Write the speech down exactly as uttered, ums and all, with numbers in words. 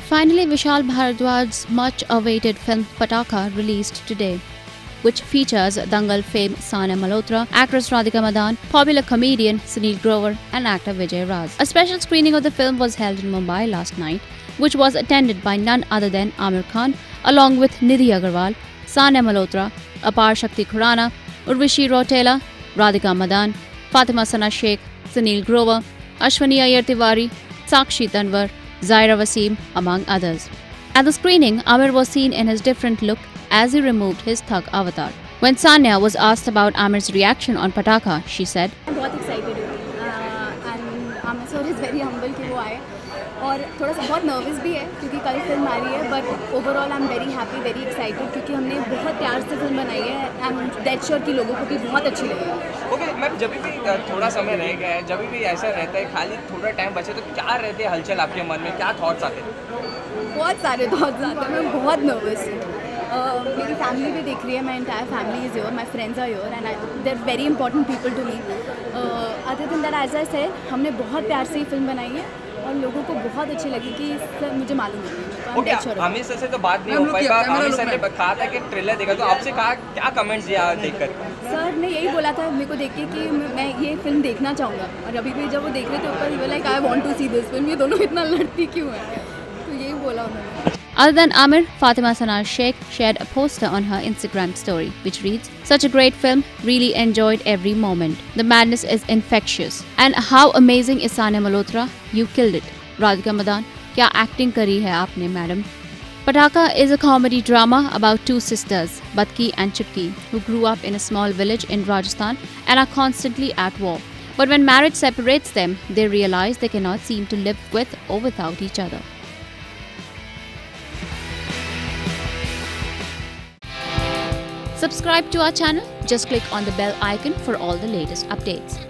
Finally, Vishal Bhardwaj's much-awaited film Pataakha released today, which features Dangal fame Sanya Malhotra, actress Radhika Madan, popular comedian Sunil Grover and actor Vijay Raaz. A special screening of the film was held in Mumbai last night, which was attended by none other than Aamir Khan, along with Nidhi Agerwal, Sanya Malhotra, Aparshakti Khurrana, Urvashi Rautela, Radhika Madan, Fatima Sana Shaikh, Sunil Grover, Ashwini Iyer Tiwari, Sakshi Tanwar, Zaira Wasim, among others. At the screening, Aamir was seen in his different look as he removed his thug avatar. When Sanya was asked about Aamir's reaction on Pataakha, she said, I'm बहुत excited हूँ uh, and Aamir sir is very humble कि वो आए और थोड़ा सा बहुत nervous भी है क्योंकि कल फिल्म आ रही है but overall I am very happy very excited क्योंकि हमने बहुत प्यार से फिल्म बनाई है आई एम डेड श्योर कि लोगों को भी बहुत अच्छी लगेगी। ओके मैम, जब भी थोड़ा समय रह गया है, जब भी ऐसा रहता है खाली थोड़ा टाइम बचे तो क्या रहते हैं हलचल आपके मन में, क्या थॉट्स आते हैं? बहुत सारे थॉट्स आते हैं, मैं बहुत नर्वस हूँ। Uh, मेरी फैमिली भी देख रही है, my entire family is your, my friends are your and they are very important people to me. Other than that as I said, हमने बहुत प्यार से ही फिल्म बनाई है और लोगों को बहुत अच्छी लगी कि सर मुझे मालूम है। ओके, आमिर सर से तो बात नहीं हो पाई, आमिर सर ने कहा था कि ट्रेलर देखा तो आपसे कहा क्या कमेंट्स दिया देखकर? सर ने यही बोला था मेरे को देख के कि मैं ये फिल्म देखना चाहूँगा और अभी भी जब वो देख रहे थे ऊपर ही like I want to see this film, ये दोनों इतना लड़ती क्यों है, तो यही बोला उन्होंने। Other than Aamir, Fatima Sana Shaikh shared a poster on her Instagram story, which reads, "Such a great film, really enjoyed every moment. The madness is infectious. And how amazing is Sanya Malhotra? You killed it. Radhika Madan, kya acting kari hai aapne, madam." Pataakha is a comedy drama about two sisters, Batki and Chutki, who grew up in a small village in Rajasthan and are constantly at war. But when marriage separates them, they realize they cannot seem to live with or without each other. Subscribe to our channel. Just click on the bell icon for all the latest updates.